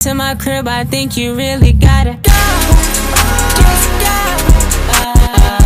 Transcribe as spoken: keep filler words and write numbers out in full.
to my crib, I think you really gotta go. Just go. Uh,